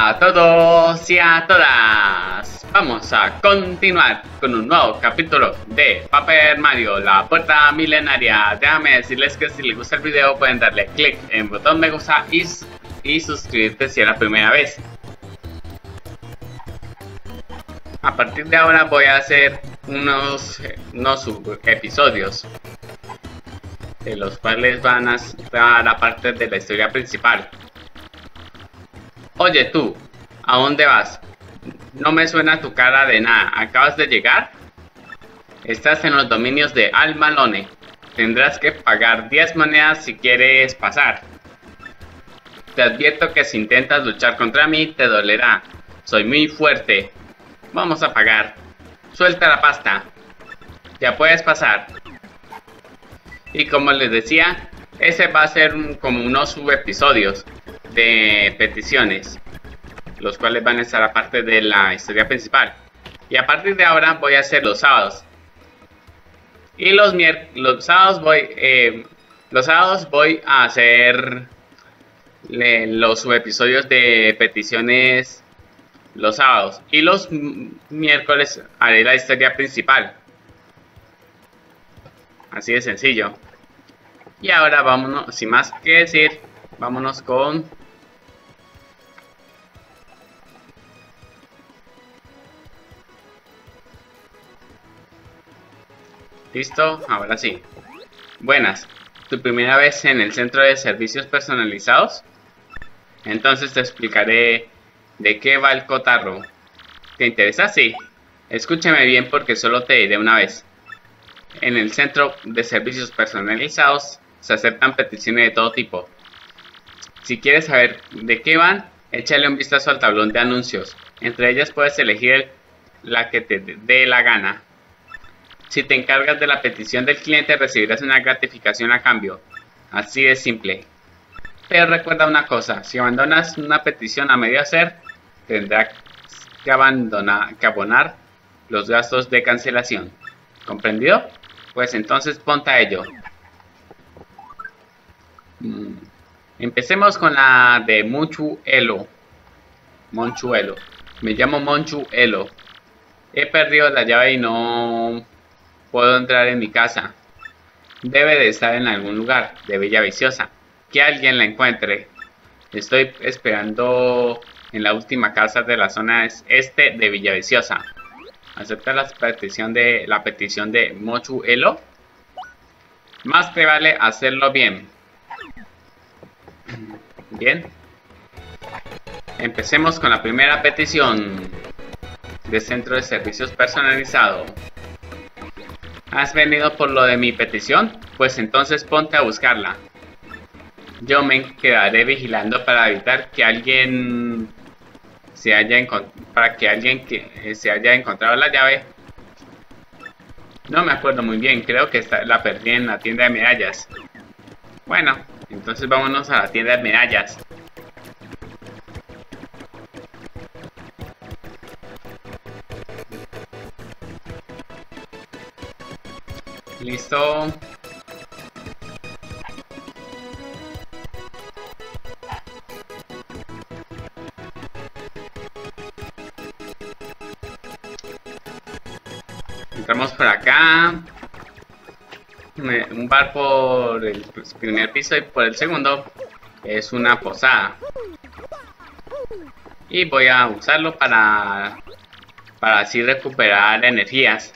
Hola a todos y a todas. Vamos a continuar con un nuevo capítulo de Paper Mario, la puerta milenaria. Déjame decirles que si les gusta el video pueden darle click en el botón me gusta y suscribirte si es la primera vez. A partir de ahora voy a hacer unos episodios de los cuales van a estar aparte de la historia principal. Oye tú, ¿a dónde vas? No me suena tu cara de nada. ¿Acabas de llegar? Estás en los dominios de Al Malone. Tendrás que pagar 10 monedas si quieres pasar. Te advierto que si intentas luchar contra mí te dolerá. Soy muy fuerte. Vamos a pagar. Suelta la pasta. Ya puedes pasar. Y como les decía, ese va a ser como unos subepisodios de peticiones, los cuales van a estar aparte de la historia principal. Y a partir de ahora voy a hacer los sábados. Y los sábados voy a hacer los subepisodios de peticiones los sábados. Y los miércoles haré la historia principal. Así de sencillo. Y ahora vámonos, sin más que decir, vámonos con listo, ahora sí. Buenas, ¿tu primera vez en el centro de servicios personalizados? Entonces te explicaré de qué va el cotarro. ¿Te interesa? Sí. Escúchame bien porque solo te diré una vez. En el centro de servicios personalizados se aceptan peticiones de todo tipo. Si quieres saber de qué van, échale un vistazo al tablón de anuncios. Entre ellas puedes elegir la que te dé la gana. Si te encargas de la petición del cliente recibirás una gratificación a cambio. Así de simple. Pero recuerda una cosa, si abandonas una petición a medio hacer, tendrás que abonar los gastos de cancelación. ¿Comprendido? Pues entonces ponte a ello. Empecemos con la de Monchuelo. Me llamo Monchuelo. He perdido la llave y no puedo entrar en mi casa. Debe de estar en algún lugar de Villaviciosa. Que alguien la encuentre. Estoy esperando en la última casa de la zona este de Villaviciosa. ¿Acepta la petición de Monchuelo? Más te vale hacerlo bien. Bien. Empecemos con la primera petición de centro de servicios personalizado. ¿Has venido por lo de mi petición? Pues entonces ponte a buscarla. Yo me quedaré vigilando para evitar que alguien se haya encontrado la llave. No me acuerdo muy bien, creo que la perdí en la tienda de medallas. Bueno, entonces vámonos a la tienda de medallas. Listo. Entramos por acá. Un bar por el primer piso y por el segundo es una posada. Y voy a usarlo para así recuperar energías.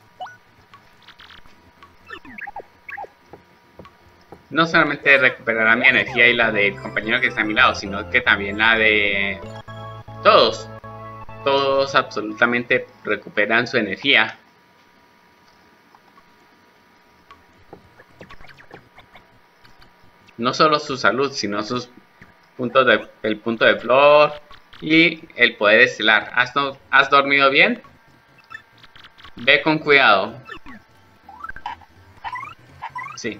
No solamente recuperará mi energía y la del compañero que está a mi lado, sino que también la de todos. Todos absolutamente recuperan su energía. No solo su salud, sino sus el punto de flor y el poder estelar. ¿Has dormido bien? Ve con cuidado. Sí.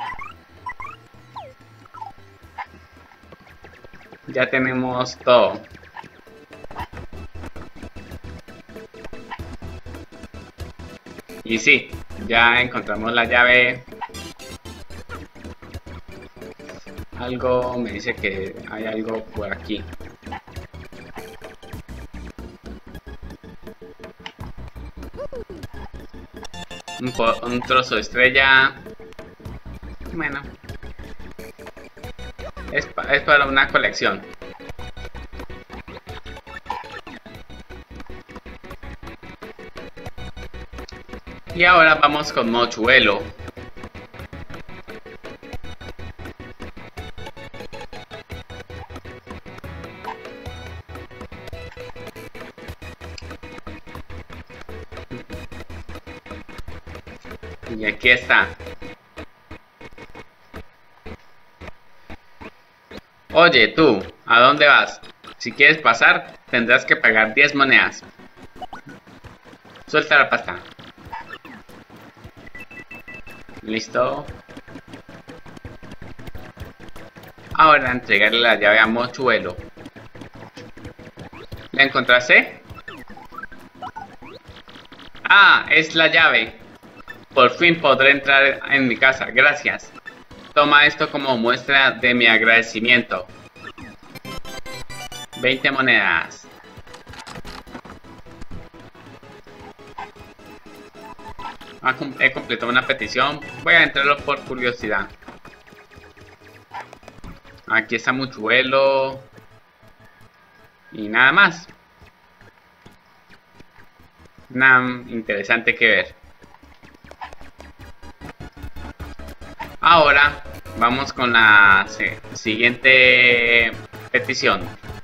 Ya tenemos todo. Y sí, ya encontramos la llave. Algo me dice que hay algo por aquí. Un trozo de estrella. Bueno, es para una colección. Y ahora vamos con mochuelo. Y aquí está. Oye, tú, ¿a dónde vas? Si quieres pasar, tendrás que pagar 10 monedas. Suelta la pasta. Listo. Ahora entregarle la llave a Mochuelo. ¿La encontraste? Ah, es la llave. Por fin podré entrar en mi casa, gracias. Toma esto como muestra de mi agradecimiento. 20 monedas. He completado una petición. Voy a entrarlo por curiosidad. Aquí está Mochuelo. Y nada más. Nada interesante que ver. Ahora vamos con la siguiente petición.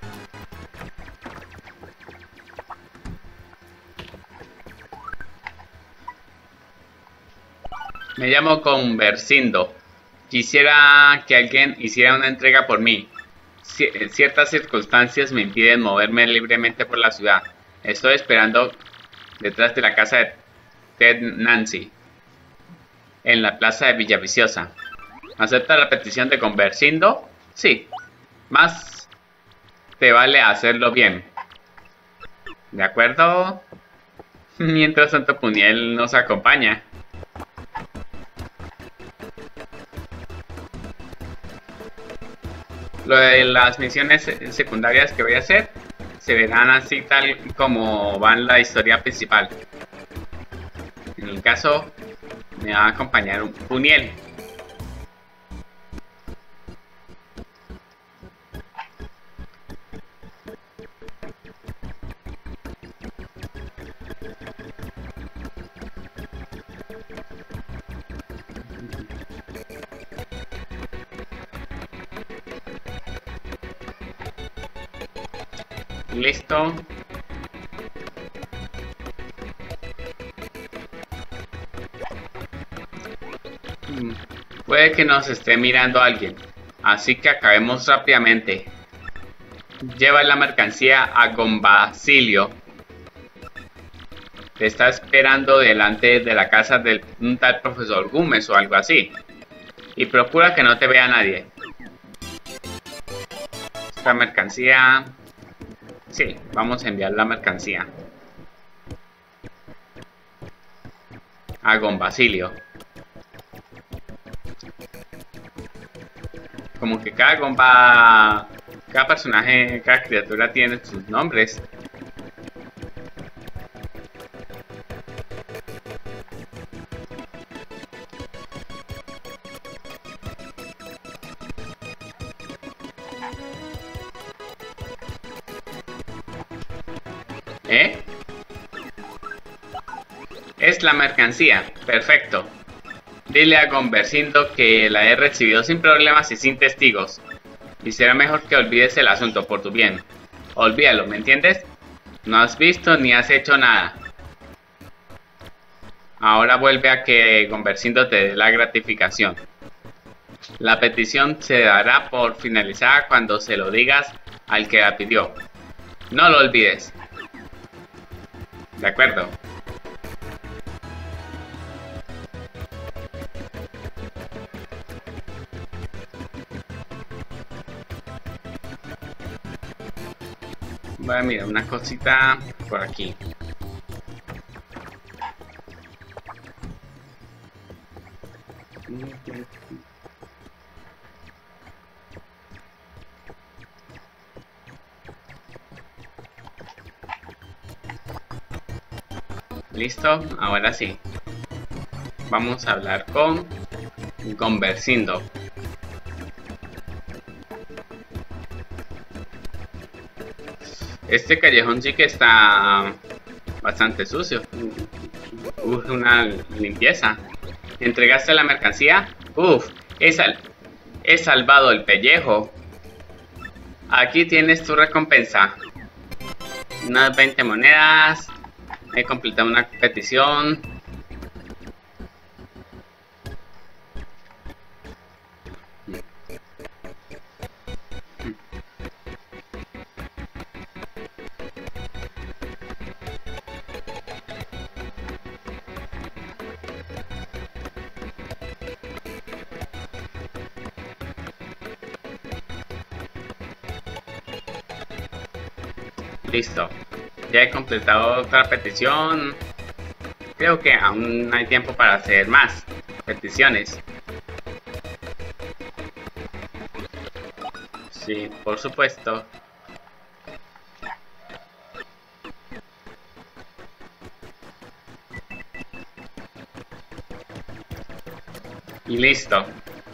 Me llamo Conversindo. Quisiera que alguien hiciera una entrega por mí. Ciertas circunstancias me impiden moverme libremente por la ciudad. Estoy esperando detrás de la casa de Ted Nancy, en la plaza de Villaviciosa. ¿Acepta la petición de Conversindo? Sí. Más te vale hacerlo bien. ¿De acuerdo? Mientras tanto, Puniel nos acompaña. Lo de las misiones secundarias que voy a hacer se verán así tal como van la historia principal. En el caso, me va a acompañar un Puniel. Listo. Puede que nos esté mirando alguien, así que acabemos rápidamente. Lleva la mercancía a Gombacilio. Te está esperando delante de la casa de un tal profesor Gómez o algo así. Y procura que no te vea nadie. Esta mercancía... Sí, vamos a enviar la mercancía a Gombacilio. Como que cada personaje, cada criatura tiene sus nombres. ¿Eh? Es la mercancía. Perfecto. Dile a Conversindo que la he recibido sin problemas y sin testigos. Y será mejor que olvides el asunto por tu bien. Olvídalo, ¿me entiendes? No has visto ni has hecho nada. Ahora vuelve a que Conversindo te dé la gratificación. La petición se dará por finalizada cuando se lo digas al que la pidió. No lo olvides. De acuerdo. Voy a mirar una cosita por aquí. Listo, ahora sí. Vamos a hablar con Conversindo. Este callejón sí que está bastante sucio. Urge una limpieza. ¿Entregaste la mercancía? Uf, he salvado el pellejo. Aquí tienes tu recompensa. Unas 20 monedas. He completado una petición. Listo. Ya he completado otra petición. Creo que aún hay tiempo para hacer más peticiones. Sí, por supuesto. Y listo.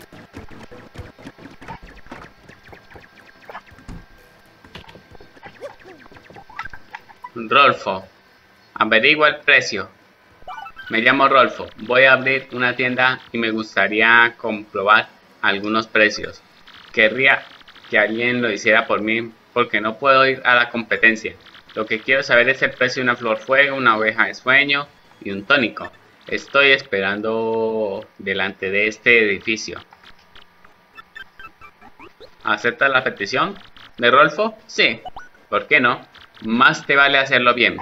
Rolfo, averigua el precio. Me llamo Rolfo, voy a abrir una tienda y me gustaría comprobar algunos precios. Querría que alguien lo hiciera por mí porque no puedo ir a la competencia. Lo que quiero saber es el precio de una flor fuego, una oveja de sueño y un tónico. Estoy esperando delante de este edificio. ¿Aceptas la petición de Rolfo? Sí. ¿Por qué no? Más te vale hacerlo bien.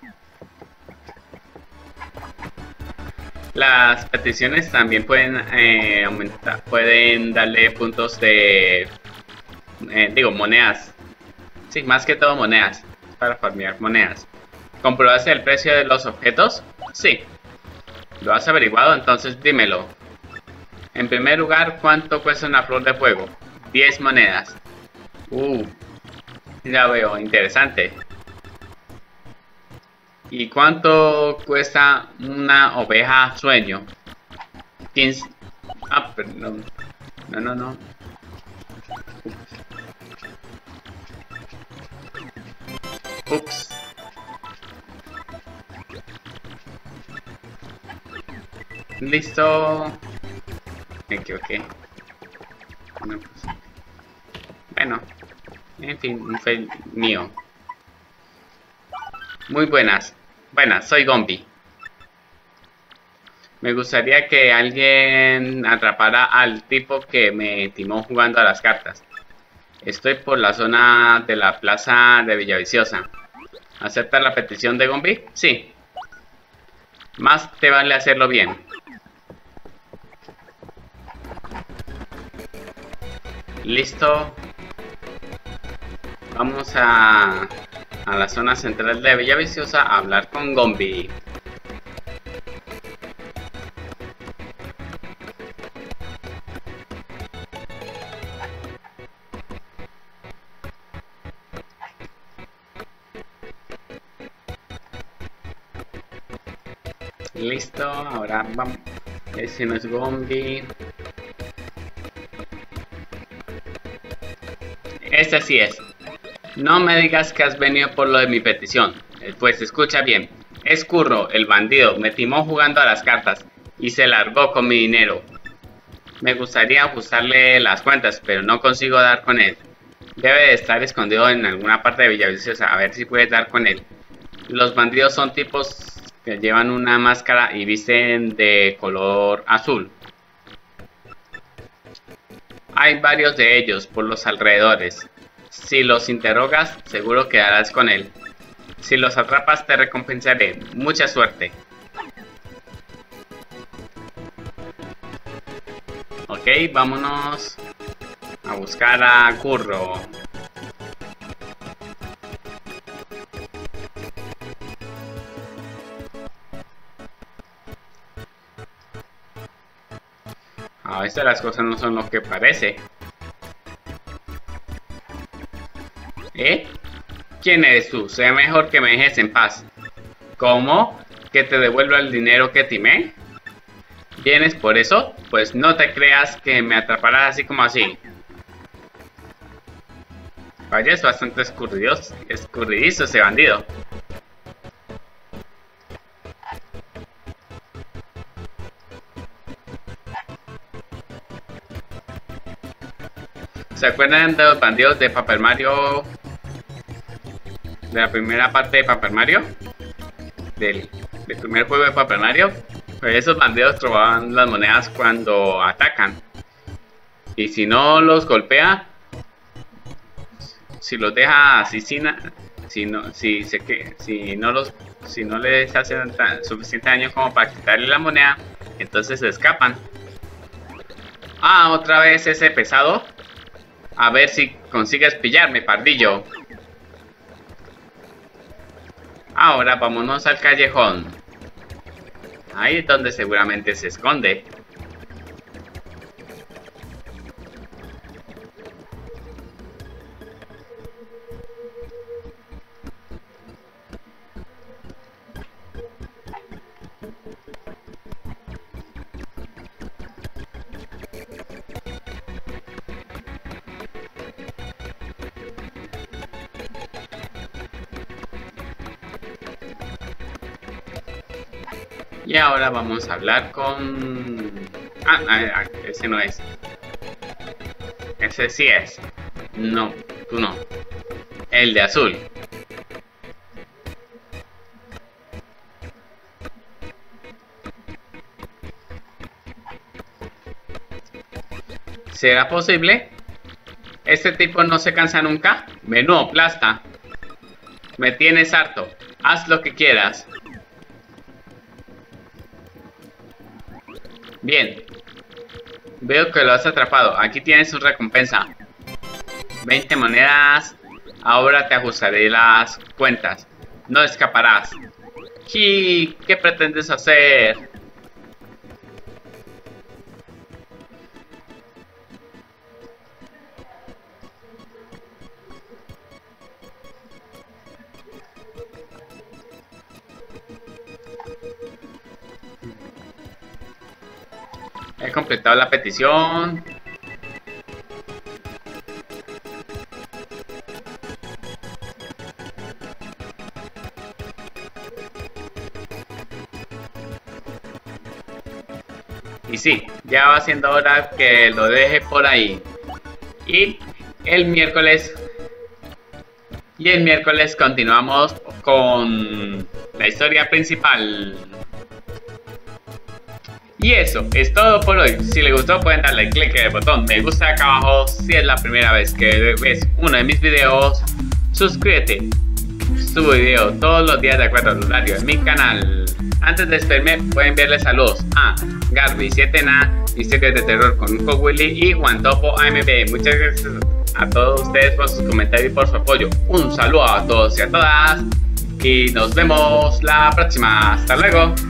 Las peticiones también pueden aumentar, pueden darle puntos de, monedas. Sí, más que todo monedas, para farmear monedas. ¿Comprobaste el precio de los objetos? Sí. ¿Lo has averiguado? Entonces dímelo. En primer lugar, ¿cuánto cuesta una flor de fuego? 10 monedas. Ya veo, interesante. ¿Y cuánto cuesta una oveja sueño? 15. Ah, perdón. No. Ups. Listo. Me equivoqué. No, pues. Bueno. En fin, un fail mío. Muy buenas. Buenas, soy Gombi. Me gustaría que alguien atrapara al tipo que me timó jugando a las cartas. Estoy por la zona de la plaza de Villaviciosa. ¿Aceptas la petición de Gombi? Sí. Más te vale hacerlo bien. Listo. Vamos a la zona central de Villaviciosa a hablar con Gombi. Listo, ahora vamos. Ese no es Gombi. Este sí es. No me digas que has venido por lo de mi petición. Pues escucha bien. Es Curro, el bandido, me timó jugando a las cartas y se largó con mi dinero. Me gustaría ajustarle las cuentas, pero no consigo dar con él. Debe de estar escondido en alguna parte de Villaviciosa, a ver si puedes dar con él. Los bandidos son tipos que llevan una máscara y visten de color azul. Hay varios de ellos por los alrededores. Si los interrogas, seguro quedarás con él. Si los atrapas, te recompensaré. Mucha suerte. Ok, vámonos a buscar a Curro. A veces las cosas no son lo que parece. ¿Eh? ¿Quién eres tú? Sea mejor que me dejes en paz. ¿Cómo? que te devuelva el dinero que timé. ¿Vienes por eso? Pues no te creas que me atraparás así como así. Vaya, es bastante escurridizo ese bandido. ¿Se acuerdan de los bandidos de Paper Mario? De la primera parte de Paper Mario. Del primer juego de Paper Mario. Pues esos bandidos robaban las monedas cuando atacan. Y si no los golpea, si los deja así si no les hacen suficiente daño como para quitarle la moneda, entonces se escapan. Ah, otra vez ese pesado. A ver si consigues pillarme, pardillo. Ahora vámonos al callejón. Ahí es donde seguramente se esconde. Y ahora vamos a hablar con... ese no es. Ese sí es. No, tú no. El de azul. ¿Será posible? ¿Este tipo no se cansa nunca? Menudo plasta. Me tienes harto. Haz lo que quieras. Bien. Veo que lo has atrapado. Aquí tienes su recompensa. 20 monedas. Ahora te ajustaré las cuentas. No escaparás. ¿Qué pretendes hacer? He completado la petición. Y sí, ya va siendo hora que lo deje por ahí. Y el miércoles continuamos con la historia principal. Y eso es todo por hoy. Si les gustó pueden darle click en el botón me gusta acá abajo. Si es la primera vez que ves uno de mis videos, suscríbete. Subo video todos los días de acuerdo al horario en mi canal. Antes de despedirme pueden enviarle saludos a Garby 7na, Historias de Terror con Unco Willy y Guantopo AMB. Muchas gracias a todos ustedes por sus comentarios y por su apoyo. Un saludo a todos y a todas y nos vemos la próxima. Hasta luego.